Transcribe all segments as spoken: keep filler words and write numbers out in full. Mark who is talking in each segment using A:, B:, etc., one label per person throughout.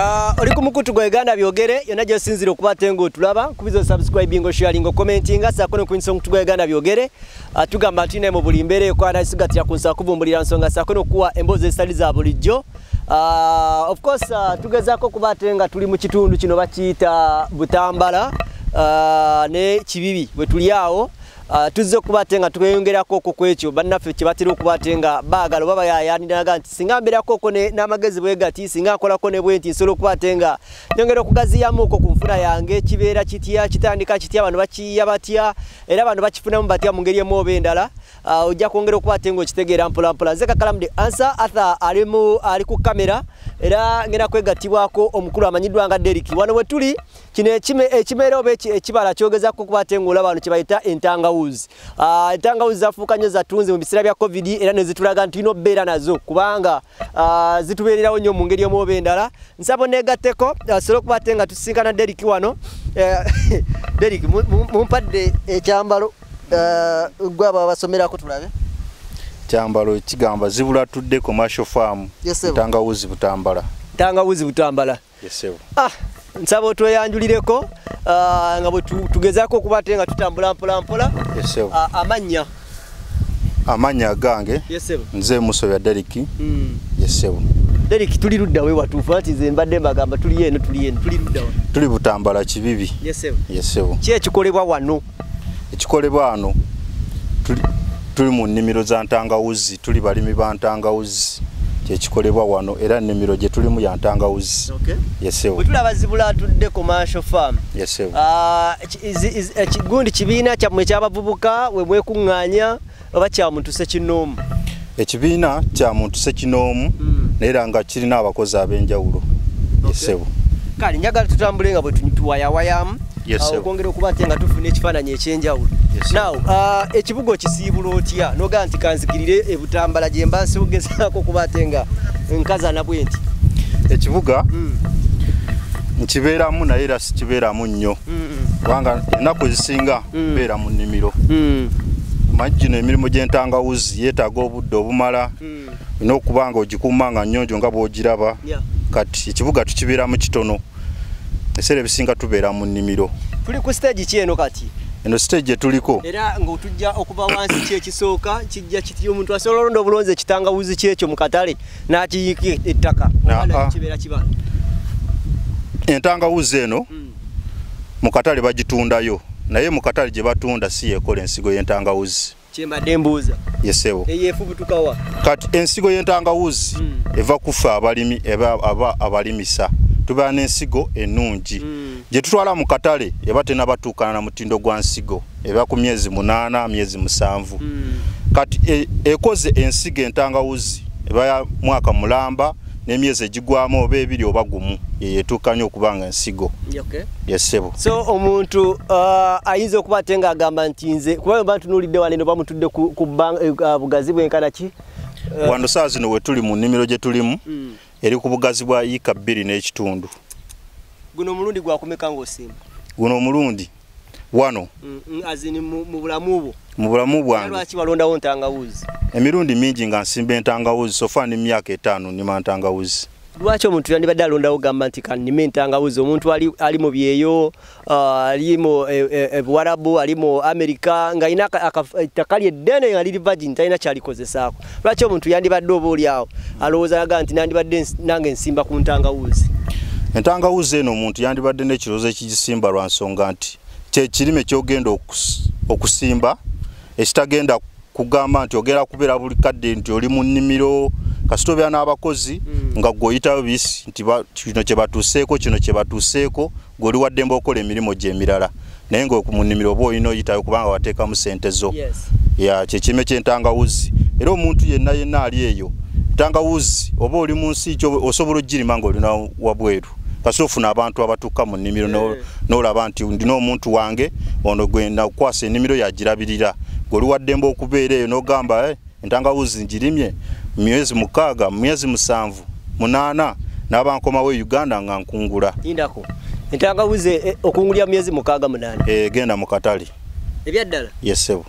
A: Uh, oli ku mukutu gwa Uganda byogere yonna gye sinzira okubate ngo tulaba kubizo subscribing sharing commenting asa kono ku nsonga gwa Uganda byogere uh, tugamba ati ne mu buli mbere ko ana sigatira kunsa kuvumbulira nsonga sa kono kuwa emboze estali za bulijjo. Uh, of course uh, tugezako kubate nga tuli mu kitundu kino bakiyita Butambala uh, ne Kibibi bwe tuli awo. Uh, tuzze kubatenga tweyongerako ko kwekyo bannaffe kibatira okubatenga baagala baba yayaniraga nti singa mberako ko ne namagezi bwegati singa akolako ne bwenti nsolo kubatenga nyongera okugaziyamu ko kunfuna yange kibeera kitya kitandika kitya abantu bakiya batya era abantu bakifunamu batya mu ngeri emobe endala uh, ojja kwongera okubatenga okitegeera mpola mpola nze Kakalamu de answer Arthur ali mu ali ku kamera era ngena kwegatibwako omukulu amanyidwa nga Derek wano we tuli kino ekime ekimera obe ekibala kyogezako kubatenga olaba abantu kibayita Entangawuzi. Uh, Entangawuzi zafuuka nnyo zatunze mu biseera bya COVID era ne zitulaga nti ino beera nazo kubanga uh, zitubeererawo nnyo mu ngeri omuobe endala. Nsabo negatteko uh, solo kubatenga tusinkana Derek wano uh, Derek mumpadde ekyambalo uh, gwaba basomerako tulabe
B: kyambalo kigamba zibula tudde commercial farm Entangawuzi Butambala.
A: Entangawuzi Butambala.
B: Yesewo.
A: Ah nsabo tweyanjulireko uh, nga bwe tugezako kubatenga tutambula mpola mpola.
B: Yesewo.
A: Uh, amanya
B: amanya gange.
A: Yesewo.
B: Nze muso ya Derek.
A: Mm.
B: Yesewo.
A: Derek tuli ludda we watuufu ati ze mbadde mbagamba tuli eno tuli eno tuli ludda wa.
B: Tuli Butambala Kibibi.
A: Yesewo.
B: Yesewo.
A: Ki ekikolebwa wano?
B: Ekikolebwa wano tuli tuli mu nnimiro za Entangawuzi, tuli balimi ba Entangawuzi. Ekikolebwa wano era nnimiro gye tulimu ya Entangawuzi.
A: Okay.
B: Yesewo.
A: Bwe tulaba zibula tudde commercial farm.
B: Yesewo.
A: Ah uh, ekigundi kibiina kyamwe ky'abavubuka we mwekuŋŋaanya oba kya muntu sekinoomu?
B: Ekibiina kya muntu sekinoomu mm. Naera nga kirina abakozi ab'enjawulo. Yesewo.
A: Okay. Kale njagala tutambule nga bwe tuwayawayamu.
B: Yesewo.
A: Okongera okuba ate nga tufuna ekifaananyi ekyenjawulo. Now, uh, ekibugo kisiibula otya noga nti kanzikirire e Butambala gye mba nsigezaako kuba ate nga nkazana bwenti.
B: Ekibuga mm. nkibeeramu naye era sikibeeramu nnyo kubanga ennaku ezisinga mm. beera mu nnimiro. Mm. Majjino emirimu gy'Entangawuzi yeetaaga obudde obumala mm. n'okuba nga ogikuuma nga nnyonjo nga bw'ogiraba. Yeah. Kati ekibuga tukibeeramu kitono ebiseera ebisinga tubeera mu nnimiro.
A: Tuli ku stage ki eno kati?
B: Eno stage tuliko
A: era ng'otujja okuva wansi ki ekisooka kijja kiti omuntu asobola olonda obulonzi ekitangawuzi kyekyo mu katale n'akiyiika ettaka kibeera kibala.
B: Entangawuzi eno mm. mu katale bagitundayo naye mu katale gye batunda si yeekola ensigo y'Entangawuzi.
A: Kyembadde mbuuza.
B: Yesewo.
A: Eyeefubutuka wa?
B: Kati ensigo y'Entangawuzi mm. eva kufa abalimi eba aba abalimisa tuba n'ensigo ennungi mm. gye tutwala mu katale eba tena batuukana na mutindo gwa nsigo eba ku myezi munaana myezi musanvu mm. kati e, ekoze ensigo Entangawuzi eba ya mwaka mulamba n'emyezi egigwamu oba ebiri oba gumu yeyetuukanya okubanga ensigo.
A: Okay.
B: Yesewo.
A: So omuntu uh, ayinza okuba ate nga agamba nti nze kuba mba ntunuulidde wano eno bamutudde ku, ku uh, bugazi bwenkana ki? Uh,
B: wano saa zino we tuli mu nnimiro gye tulimu mm. eri ku bugazi bwa yiika bbiri n'ekitundu.
A: Guno omulundi gwakumeka ng'osimba?
B: Guno omulundi wano
A: mm, mm, azini mu, mu bulamu bwo?
B: Mu bulamu bwange.
A: Lwaki walondawo Entangawuzi?
B: Emirundi mingi nga nsimba Entangawuzi sofa ni myaka etaano nnima Entangawuzi.
A: Lwaki omuntu yandibadde alondawo gamba nti kannima Entangawuzi? Omuntu ali, ali mu byeyo uh, ali mu Buwarabu e, e, ali mu Amerika ng'alina ettaka lye ddene nga liri virgin talina kyalikozesaako. Lwaki omuntu yandibadde oba oli awo alowooza aga nti nandibadde nange nsimba ku Entangawuzi?
B: Entangawuzi eno omuntu yandibadde n'ekirowoozo ekigisimba lwa nsonga nti kye kirime ky'ogenda okus, okusimba ekitagenda kugamba nti ogera kubeera buli kadde nti oli mu nnimiro kasita obeera n'abakozi mm. nga gw'oyitayo bisi nti kino kye batuuseeko kino kye batuuseeko gw'oli waddemba okola emirimu gy'emirala naye nga mu nnimiro oba olina oyitayo kubanga wateekamu ssente zo.
A: Yes.
B: Ya kye kirime ky'Entangawuzi era omuntu yenna yenna ali eyo Entangawuzi oba oli mu nsi kyo osobola ogirima ng'olina wabweru kasita ofuna abantu abatuuka mu nnimiro yeah. n'olaba nti ndina omuntu wange ono gwe nakwasa ennimiro yagirabirira gw'oli waddemba okubeera eyo n'ogamba eh, Entangawuzi ngirimye myezi mukaaga myezi musanvu munaana n'abankomawo e Uganda nga nkungula.
A: Indako Entangawuzi eh, okungulya myezi mukaaga munaana
B: eh, genda mu katale
A: ebyaddala?
B: Yesewo.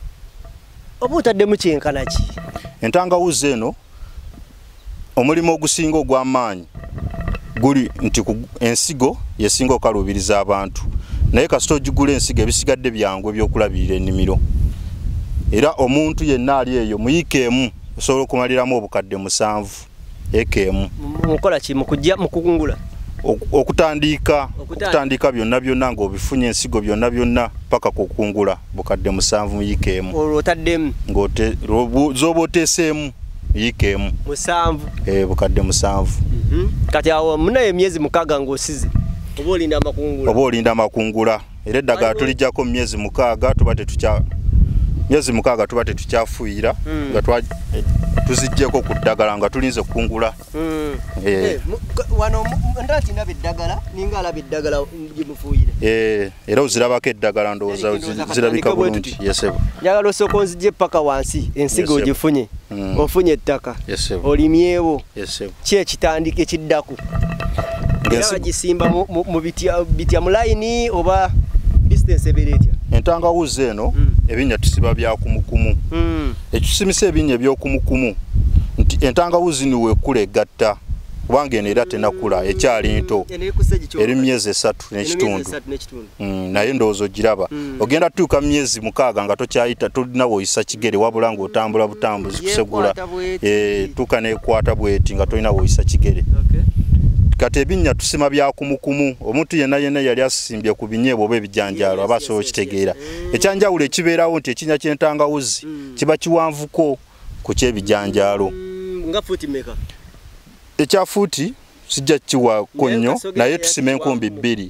A: Oba otaddemu kyenkana ki?
B: Entangawuzi eno omulimu ogusinga ogw'amaanyi guli nti ensigo yesinga okalubiriza abantu naye kasito gigula ensigo ebisigadde byangwe byokulabirira ennimiro era omuntu yenna ali eyo muyikeemu osobola okumaliramu obukadde musanvu ekeemu
A: mukola ki mukujja mukungula
B: okutandika okutandika byonna byonna ng'obifunye ensigo byonna byonna paka kukungula bukadde musanvu muyikeemu
A: olwotaddemu
B: ng'ote zoba oteeseemu yikeemu
A: musanvu
B: eh bukadde musanvu
A: mhm kati awo munaye emyezi mukaaga ng'osize oba olinda amakungula
B: oba olinda amakungula era eddagala tulijjako myezi mukaaga tuba tetukya myezi mukaaga tuba tetukyafuuyira nga twa tuzijjeko ku ddagala nga tulinze kukungula
A: eh wano ndati ndaba eddagala ninga alaba eddagala gimufuuyire
B: eh era ozirabako eddagala ndowooza zirabika bulungi yesebo
A: njagala osooka onzigye paka wansi ensigo ogifunye ofunye ettaka olimyewo ki ekitandika ekiddako era gisimba mu bitya mu layini oba distance eberetya
B: entangawuzi eno ebinnya tusiba bya kumukumu ekisimisa ebinnya ebyokumukumu nti entangawuzi niwe ekula egatta kubanga eno era tenakula ekyali nto eri myezi esatu n'ekitundu naye ndowooza ogiraba ogenda tuuka myezi mukaaga nga tokyayita tolina woyisa kigere wabula ng'otambula butambuzi kusegula tuuka neekwata bweti nga tolina woyisa kigere kati ebinnya tusima bya kumukumu omuntu yenna yenna yali asimbye ku binyeebwa oba ebijanjaalo aba asobola okitegeera ekyanjawulo ekibeerawo nti ekinnya ky'entangawuzi kiba kiwanvuko ku ky'ebijanjaalo
A: nga fuuti meka
B: ekya fuuti sijja kiwako nnyo naye tusima enkumbi bbiri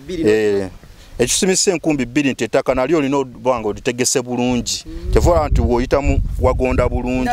B: ekisimisa enkumbi bbiri nti ettaka nalyo olina okuba nga olitegese bulungi tefuula nti bw'oyitamu wagonda bulungi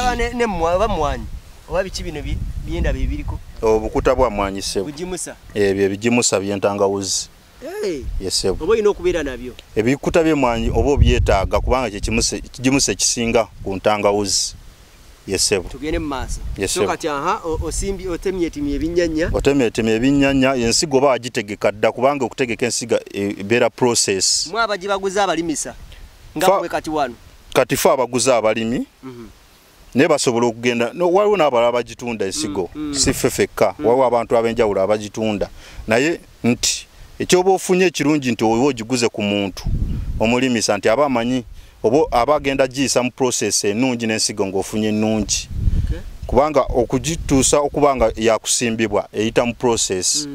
A: oba biki bino byenda bibiriko
B: obukuta bwa mwanyisebo
A: bujimusa
B: ebyo ebijimusa by'entangawuzi yesebo
A: oba olina okubeera nabyo
B: ebikuta by'emwanyi oba obyetaaga kubanga kijimusa ekisinga ku ntangawuzi yesebo
A: tugende mu maaso so kati aha osimbi otemyetemye ebinnyanya
B: otemyetemye ebinnyanya ensigo oba wagitegeka dda kubanga okutegeka ensiga ebeera process
A: mwe abagibaguza abalimisa nga bwe kati wano
B: kati fe abaguza abalimi ne basobola okugenda no waliwo n'abalala bagitunda ensigo si ffe fekka waliwo abantu ab'enjawulo abagitunda naye nti ekyoba ofunye ekirungi nti oba ogiguze ku muntu omulimisa nti aba amanyi oba aba agenda giyisa mu process ennungi n'ensigo ng'ofunye ennungi kubanga okugituusa okuba nga yakusimbibwa eyita mu process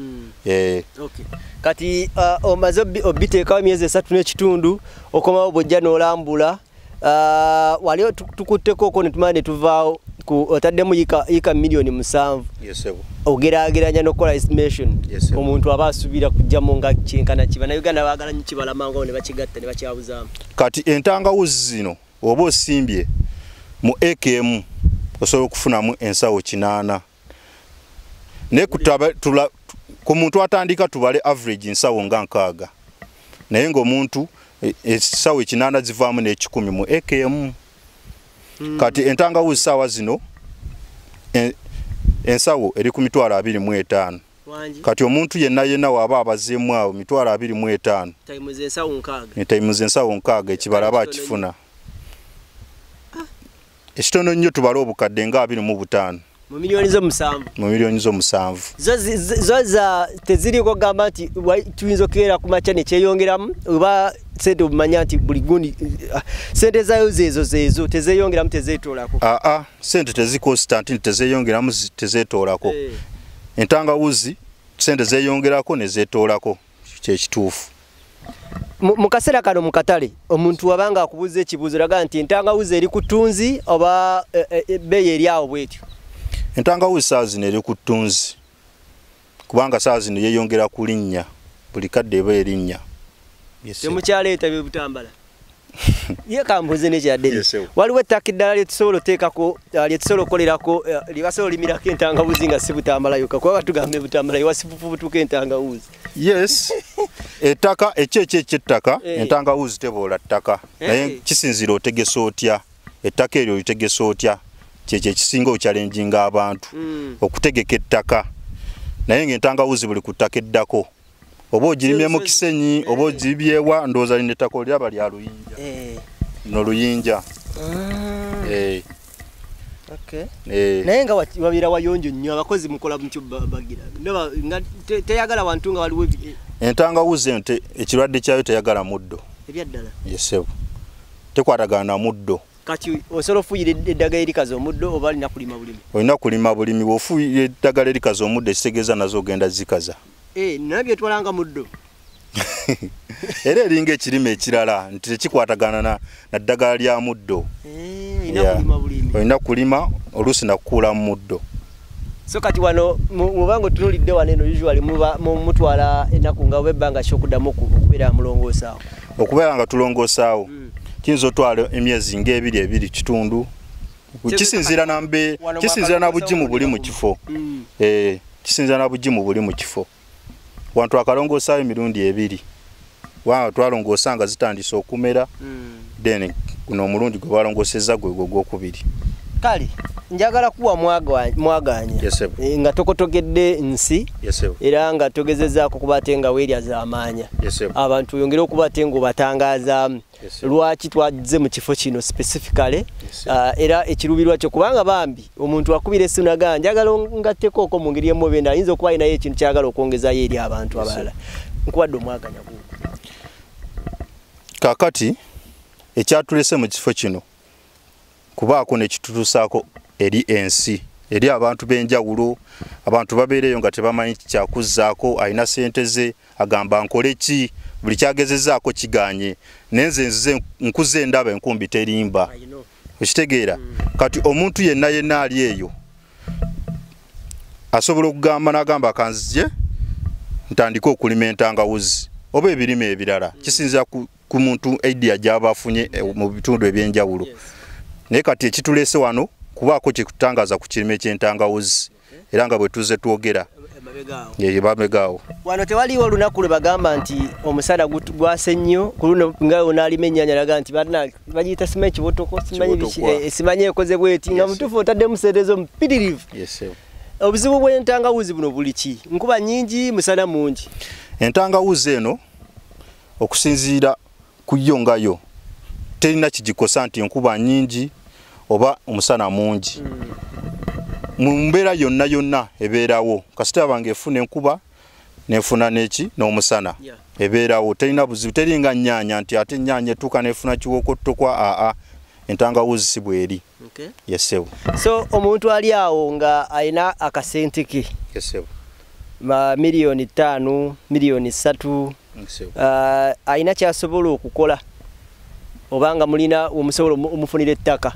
A: kati omaze obiteekawo emyezi esatu n'ekitundu okomawo bw'ojja n'olambula Uh, waliyo tukutteko oko netumala netuvaawo otaddemu yika milioni musanvu ogeraageranya n'okukola estimation omuntu aba asuubira kujjamu nga kyenkana kiba Uganda baagala nnyo kibala mangu ne bakigatta ne bakyabuzaamu kati
B: entangawuzi zino oba osimbye mu ekemu osobola okufunamu ensawo kinaana naye ku muntu atandika tubale average ensawo nga nkaaga naye ng'omuntu esawo ekinaana zivaamu n'ekikumi mu ekemu kati entangawuzi saawa zino ensawo eri ku mitwalo abiri mu etaano kati omuntu yenna yenna waaba abazeemu awo mitwalo abiri mu etaano etayimuza ensawo nkaaga ekibala aba akifuna ekitono nnyo tubale obukadde nga abiri mu butaano
A: mu milioni zo musanvu
B: mu milioni zo musanvu
A: zo za teziriko gamba nti tuyinza okubeera ku makya nekyeyongeramu oba sente obumanya nti buli gundi sente zayo zezo zezo tezeyongeramu tezeetoolako
B: aa sente tezikonstant nti tezeyongeramu tezeetoolako entangawuzi sente zeyongerako nezeetoolako kyekituufu
A: mu kaseera kano mu katale omuntu wabanga akubuuza ekibuuzo laga nti entangawuzi eri ku ttunzi oba ebbeeyi eri awo bwetyo
B: entangawuzi saa zino eri ku ttunzi kubanga saa zino yeeyongera ku linnya buli kadde eba erinnya
A: temukyaleeta byebutambala ye kambuze nekyadde waliwo ettaka eddala lyetusobola oteekako lyetusobola okukolerako lyebasobola olimirako entangawuzi nga si butambala yokka kuba batugambe butambala iwasifufu butuuka entangawuzi
B: yes ettaka ekyo ekyo ekyettaka entangawuzi teboola ttaka naye kisinzira otegesa otya ettaka eryo litegesa otya kyekyo ekisinga okyalenjinga abantu okutegeka ettaka naye ng'entangawuzi buli ku ttaka eddako oba ogirimye mu kisenyi oba ogibyewa ndowooza lino ettaka olyaba lya luyinja no luyinja
A: Okay.
B: Eh.
A: Naye nga wabira wayonjo nnyo abakozi mukola mutyo bagira. Ndoba nga teyagala wantu nga waliwo
B: entangawuzi ente ekirwadde kyayo teyagala muddo.
A: Ebyaddala.
B: Yesebu. Tekwatagana muddo.
A: Kati osolo fuyire eddagala erikaza omuddo oba alina kulima bulimi.
B: Olina kulima bulimi bw'ofuyire eddagala erikaza omuddo ekitegeeza nazo ogenda zikaza.
A: Eh, nabyo twalanga muddo.
B: Era eringa ekirime ekirala nti tekikwatagana na ddagala lya muddo.
A: Eh, ina kulima bulimi.
B: Olina kulima oluusi nakukuula mu muddo.
A: So kati wano mubango tunulidde wano eno usually muba mutwala ennaku nga webbanga kyokuddamu okubeera mulongoosaawo. Okubeera
B: nga tulongoosaawo. Mm. Kiyinza otwala emyezi ng'ebiri ebiri kitundu. Kisinziira na mbe kisinziira na bugimu buli mu kifo. Mm. Eh, kisinziira na bugimu buli mu kifo. Wantu akalongoosaawo emirundi ebiri. Wa twalongoosa nga zitandise okumera. Mm. Then guno omulundi gwe balongoosezza gwe gw'okubiri. Kale
A: njagala kuwa mwaganya
B: yes,
A: e, nga tokotogedde nsi
B: yes,
A: era nga togezezzaako kubate nga weerya z'amaanya
B: yes,
A: abantu yongere okubate nga obatangaza yes, lwaki twagize mu kifo kino specifically yes, uh, era ekirubirwa kyo kubanga bambi omuntu akubira essunaga njagala ngattekooko mu ngeri emu benda ayinza okuba alinayo ekintu kyagala okwongezayo eri abantu yes, abalala nkuwadde omwaganya guugo.
B: Kaakati ekyatulese mu kifo kino kubaako nekitutusaako eri ensi eri abantu b'enjawulo abantu babeereyo nga tebamanyi kyakuzzaako alina ssente ze agamba nkole ki buli kyagezezzaako kiganye nenze nzize nkuze ndaba enkumbi terimba okitegeera mm. Kati omuntu yenna yenna ali eyo asobola okugamba n'agamba kanzije ntandika okulima entangawuzi oba ebirime ebirala mm. Kisinzira ku, ku muntu idea gy'aba afunye e, mu bitundu ebyenjawulo yes. Naye kati ekitulese wano kubaako kyekutangaza ku kirime ky'entangawuzi okay. Era nga bwe tuze twogera ebamegaawo
A: wano tewaliwo olunaku lwe bagamba nti omusana gwase nnyo ku luno nga onaalima ennyaanya laga nti bagiyita sima ekibotoko simanyi ekoze bweti nga mutuufu otaddemu sente omupitirivu obuzibu bw'entangawuzi buno buli ki nkuba nnyingi musana mungi
B: entangawuzi eno okusinziira ku yo ngayo terina kigikosa nti enkuba nnyingi oba omusana mungi mm. Mu mbeera yonna yonna ebeerawo kasita bange efuna enkuba nefuna neki n'omusana yeah. Ebeerawo terina buzibu teringa nnyaanya nti ate nnyaanya etuuka nefuna kiwokotokwa aa entangawuzi si bweri okay. Yesewo
A: so omuntu ali awo nga alina akasente ke
B: yesewo
A: ma miliyoni ttaano miliyoni ssatu uh, alina kyasobola okukola obanga mulina omusobola omufunira ettaka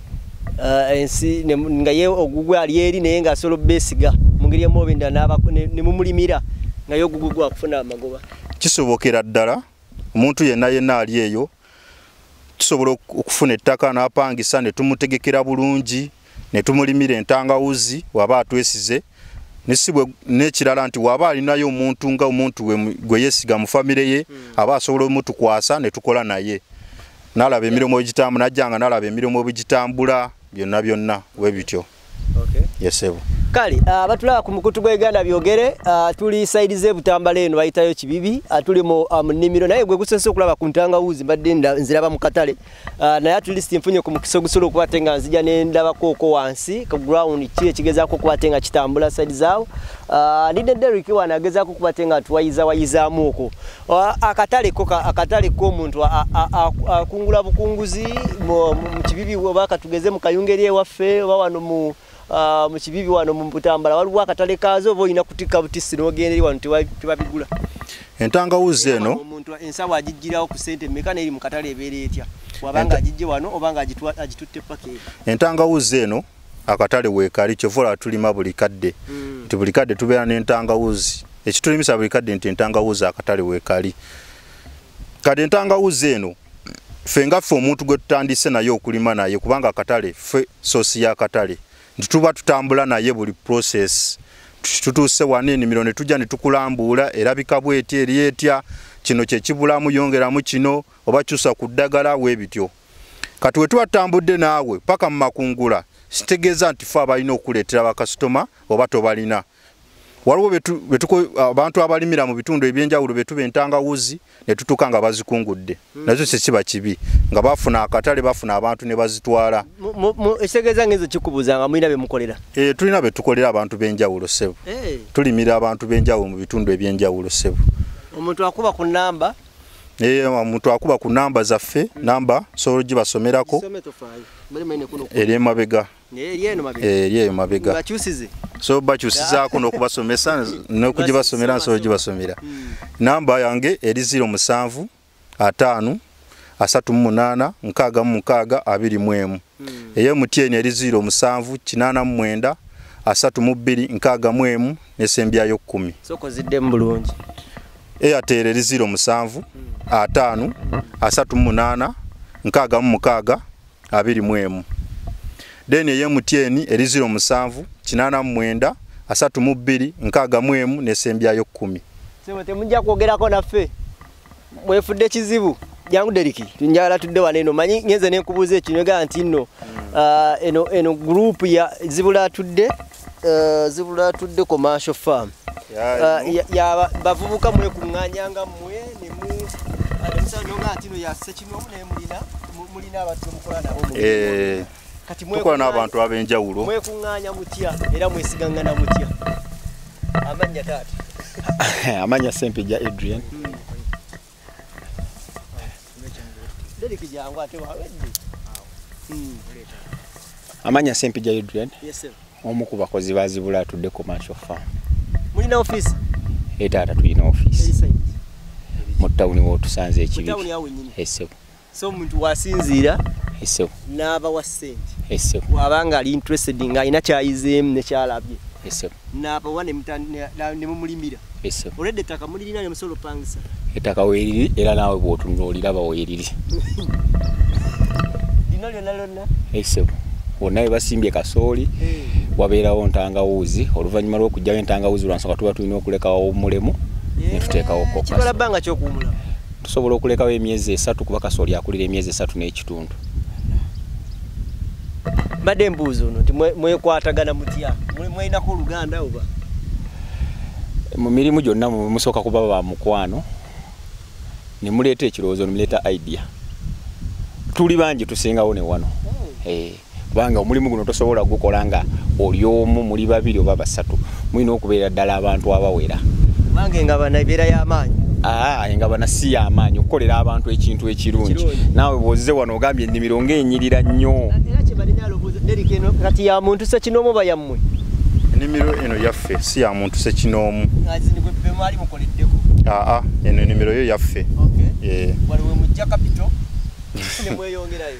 A: uh, ensi nga ye ogugwe ali eri naye nga asobola beesiga mu ngeri emu oba endala ne mumulimira nga ye ogugwe akufuna amagoba
B: kisobokera ddala omuntu yenna yenna ali eyo tusobola okufuna ettaka n'apangisa ne tumutegekera bulungi ne tumulimira entangawuzi waba atwesize nesibwe n'ekirala nti waba alinayo omuntu nga omuntu gwe yeesiga mu famire ye hmm. Aba asobola omutukwasa ne tukola naye nalaba emirimu egitambula najjanga nalaba emirimu ebigitambula byonna byonna we bityo
A: okay.
B: Yesebo
A: kali abatulaba uh, ku mukutu gwa Uganda byogere uh, tuli side ze butambala eno bayitayo kibibi uh, tuli mu munimiro um, naye gwe gusose okulaba ku ntangawuzi mbadde nziraba mu katale uh, naye at least mfunye ku mukiso gusolo okubatenga nzija nendaba koko wansi ku ground kye kigezaako kubatenga kitambula side zaawo uh, nide Derrick wana agezaako kubatenga tuwayiza wayizaamu okwo uh, akatale ko akatale ko omuntu akungula bukunguzi mu kibibi oba katugeze mu kayungeri ewaffe oba wano mu Uh, mu kibibi wano mu butambala waliwo akatale kaazo oba olina kutikka butisi n'ogenderi wano tebabigula
B: entangawuzi eno
A: omuntu ensawo agijjirawo ku ssente mmeka n'eri mu katale ebeera etya wabanga agijje wano obanga agitutte paka eyo
B: entangawuzi eno akatale weekali kyovola tulima buli kadde mm. Nti buli kadde tubeera n'entangawuzi ekitulimisa buli kadde nti entangawuzi akatale weekali kade entangawuzi eno ffe nga ffe omuntu gwe tutandise naye okulima naye kubanga akatale ffe soosi y'akatale tuba tutambula naye buli process tutuse wane ennimiro ne tujja ne tukulambula erabika bweti eri etya kino kye kibulamu yongeramu kino oba kyusa ku ddagala weebityo kati we tuba tutambudde naawe paka mu makungula kitegeeza nti ffe abalina okuleetera bakasitoma oba tobalina waliwo betu betuko abantu abalimira mu bitundu ebyenjawulo betu Entangawuzi ne tutuka nga bazikungudde mm. nazo sekiba kibi nga bafuna akatale bafuna abantu ne bazitwala
A: ekitegeeza ngezo kikubuza nga mulina be mukolera
B: eh tulina be tukolera abantu benjawulo sebo hey. Tulimira abantu benjawulo mu bitundu ebyenjawulo sebo
A: omuntu akuba ku namba
B: eh omuntu akuba ku namba zaffe mm. namba so gibasomerako eri emabega eri eyo mabega
A: bakyusize
B: so bakyusizaako n'okubasomesa n'okugibasomera nsobola gibasomera namba yange eri zero musanvu ataano asatu mu munaana nkaaga mu mukaaga abiri mu emu eyo mutyeeni eri zero musanvu kinaana mu mwenda asatu mu bbiri nkaaga mu emu n'esembyayo kkumi
A: sokoziddemu bulungi
B: Airtel eri zero musanvu ataano asatu mu munaana nkaaga mu mukaaga abiri mu emu deni ye mutieni eri zero musanvu kinaana mu mwenda asatu mu bbiri nkaaga mu emu n'esembyayo kkumi
A: sebo temujja kwogerako naffe mwefudde kizibu jangu deriki tunjala tudde waneno manyi ngenze nenkubuza ekinyoga nti nno uh, eno eno group ya zibula tudde uh, zibula tudde commercial farm ya, uh, ya, ya bavubuka mwe kunganyanga mwe ne mu adamsa nyonga ntino ya sekino ne mulina mulina abantu mukola nabo
B: eh kati mwe kwa n'abantu abenjawulo
A: mwe kunganya mutya era mwesigangana mutya amanya tata
C: amanya Sempija Adrian hmm. amanya Sempija Adrian
A: yes sir
C: omu ku bakozi bazibula tudde commercial farm
A: mulina office
C: etata tulina office mu town wo tusanze ekibi
A: mu town yawe nyine
C: esebo
A: so muntu wasinzira
C: esebo
A: naba wa sente
C: esebo
A: wabanga ali interested nga ina kyayizem ne kyalabye
C: esebo
A: naba wane mtane ne mumulimira
C: esebo
A: already taka mulina ne musolo pangisa
C: etaka weeriri era nawe bwotunulira baweeriri
A: dinalo nalona
C: esebo onaye basimbye kasooli hey. Wabeerawo Entangawuzi oluvanyuma lw'okujjawo Entangawuzi lwansonga tuba tulina okulekawo omulemu yeah. Ne tuteekawo kokka
A: kikola bbanga ky'okuwumula
C: tusobola okulekawo emyezi esatu kuba kasooli akulira emyezi esatu n'ekitundu
A: mbadde embuuzo ono nti mwekwatagana mutya mweinako Oluganda oba
C: mu mirimu gyonna musooka kuba ba mukwano ne muleeta ekirowoozo ne muleeta idea tuli bangi tusingawo ne wano hey. Eh, kubanga omulimu guno tosobola gukola nga oli omu muli babiri oba basatu mulina okubeera ddala abantu abawera
A: bange nga bana ebeera y'amaanyi
C: ah nga bana si y'amaanyi okukolera abantu ekintu ekirungi naawe bw'ozze wano ogambye ennimiro ng'enyirira nnyo
A: era kye balina alowooza Derek eno kati ya muntu ssekinoomu oba yammwe
B: ennimiro eno yaffe si ya muntu ssekinoomu
A: azinigwe be mwali mukoleddeko
B: aa eno ennimiro yo yaffe
A: okay waliwe mujja kapito ne mweyongerayo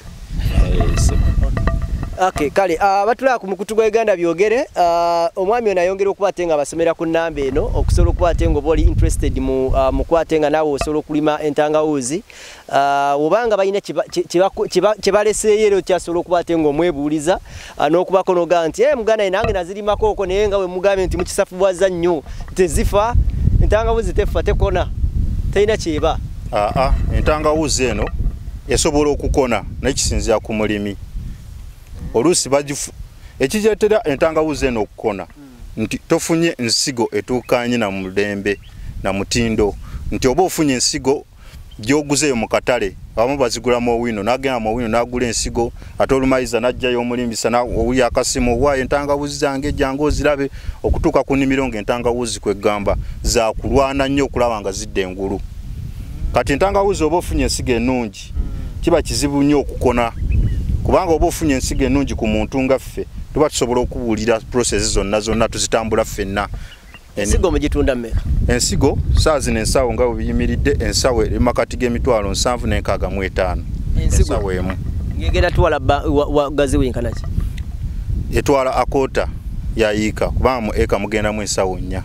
A: okay kale abatula ku mukutu gwa Uganda byogere omwami ono ayongera okukwata nga basomera ku namba eno okusobola okukwata ngo boli interested mu mukwata nga nawe osobola okulima Entangawuzi obanga balina kibaleseeyo kyasobola okukwata ngo omwebuuliza n'okubako noga nti eh muganda nange nazirimako oko naye nga we mugambe nti mukisafubwaza nnyo tezifa Entangawuzi tefa tekona teyina kyeba
B: aa Entangawuzi eno esobola okukona n'ekisinzira ku mulimi olusi bajifu ekijetera Entangawuzi eno okukona mm. nti tofunye ensigo etuukanye na mulembe na mutindo nti oba ofunye ensigo gyoguzeyo mu katale abamu bazigula mu wino nagenda mu wino nagula ensigo ate olumayiza najjayo omulimbisa na owuya akasimu wa Entangawuzi zange jangu ozirabe okutuuka ku nnimiro ng'Entangawuzi kwegamba za kulwana nnyo okulaba nga zidde engulu kati Entangawuzi oba ofunye ensigo ennungi kiba kizibu nnyo okukona kubanga oba ofunye ensigo ennungi ku muntu nga ffe tuba tusobola okubuulira process zonna zonna tuzitambula ffenna
A: ensigo mugitunda mmeka
B: ensigo saa zino ensawo nga buyimiridde ensawo eri makati g'emitwalo nsanvu n'enkaaga mu etaano ensawo emu
A: ngegera twala wagazi wenkana ki
B: etwala akota ya yiika kubanga mu eka mugendamu ensawo nnya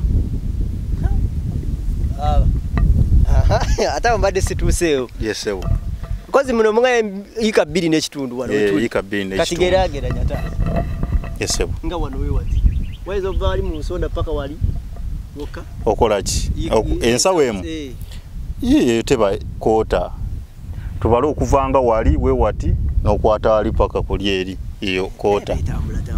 A: ate mbadde situuseewo
B: yesewo
A: kozi muno munga yika bbiri n'ekitundu wano
B: eh yika bbiri n'ekitundu
A: kati geraageranya ta
B: yesewo
A: nga wano we wati waizo bali mu nsonda paka wali woka
B: okola ki ensawo emu ye teba kota tubale okuvanga wali we wati n'okwata wali paka kuli eri iyo kota
A: tambula tambula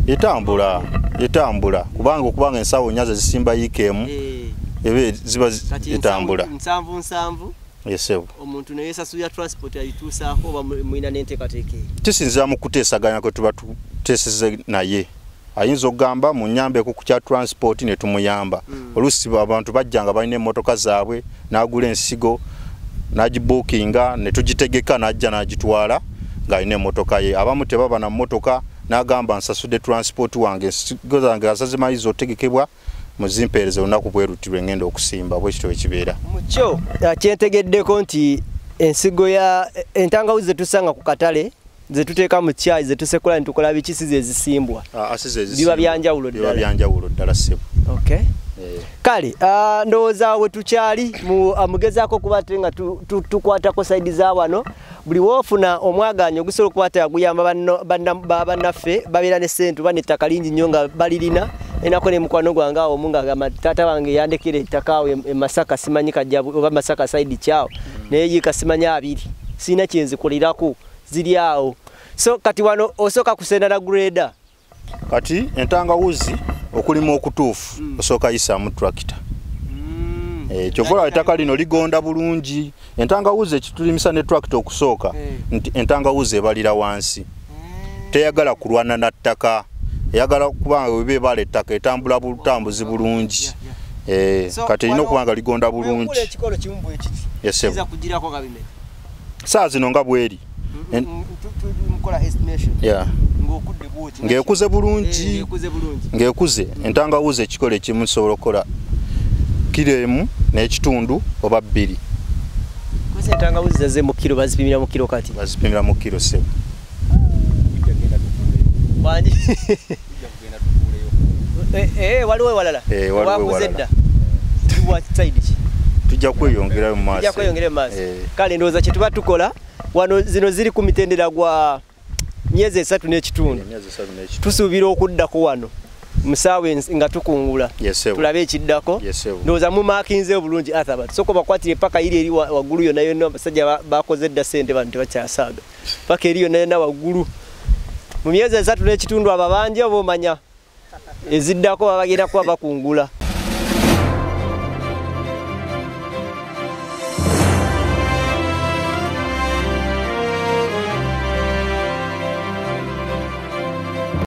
B: etambula etambula kubanga okubanga ensawo nyaza zisimba yikemu ebe ziba etambula
A: nsanvu nsanvu
B: yesebo
A: omuntu ne yesasuya transport ayitusaako oba muina n'enteekateeka
B: kisinzira mu kuteesaganya kwe tuba tuteeseze naye ayinza okugamba mu nyambe ku kya transport ne tumuyamba mm. olusi abantu bajjanga balina emmotoka zaabwe n'agula ensigo n'agibookinga ne tugitegeka n'ajja n'agitwala ng'alina emmotoka ye abamu tebaba na mmotoka n'agamba nsasudde transport wange ensigo zange asazimayiza otegekebwa muzimpeereze olunaku bwerutirwe ngenda okusimba bwe kityo ekibeera
A: mukyo kyentegeddeko nti ensigo ya entangawuzi zetusanga ku katale zetuteeka mu chai zetusekola nitukola biki ze zisimbwa biba byanjawulo ddala
B: byanjawulo ddala sebo
A: okay eh. Kale uh, ndowooza we tukyali mu amugezaako kuba tenga tukwatako saidi za wano buli woofuna omwaganyo ogusobola okukwata aguyamba bannaffe babeera ne sente oba n'ettaka lingi nnyo nga balirina enako ne mukwano gwange awo omu ng'agamba taata wange yandekera ettaka awo e Masaka simanyi kajja oba Masaka saidi kyawo mm. naye yiika simanyi abiri sirina kyenzikulirako ziri awo so kati wano osooka kusenda na grader
B: kati entangawuzi okulima okutuufu mm. osooka yisaamu tractor mm. eh, kyovola ettaka lino ligonda bulungi entangawuzi ekitulimisa ne tractor okusooka mm. nti entangawuzi ebalira wansi mm. teyagala kulwana na ttaka eyagala kubanga webe bale ettaka etambula butambuzi bulungi yeah, yeah, yeah. eh, so, kati erina okubanga ligonda bulungi
A: yesebo kugirako nga bimera
B: saa zino nga bweri
A: mukola estimation
B: yeah
A: ng'okudde bwoti
B: ng'ekuze bulungi
A: ng'ekuze bulungi
B: ng'ekuze entangawuzi ekikole ekimu sobola okukola kilo emu n'ekitundu oba bbiri
A: kwese entangawuzi zaze mu kilo bazipimira mu kilo kati
B: bazipimira mu kilo sebo
A: wanji eh eh waliwo walala
B: eh waliwo walala
A: tuwa side ki
B: tujja kweyongera mu maaso
A: tujja kweyongera mu maaso kale ndowooza kye tuba tukola wano zino ziri ku mitendera gwa myezi esatu n'ekitundu tusuubira okuddako wano musaawe nga tukungula tulabe ekiddako ndowooza mumaakinze obulungi athaba tusooka bakwatire paka iri eri waggulu yonna yonna abasajja bakoze dda ssente bantu tebakyasaaga paka eri yonna yonna waggulu mu myezi esatu n'ekitundu aba bangi oba omanya eziddako babagenda kuba bakungula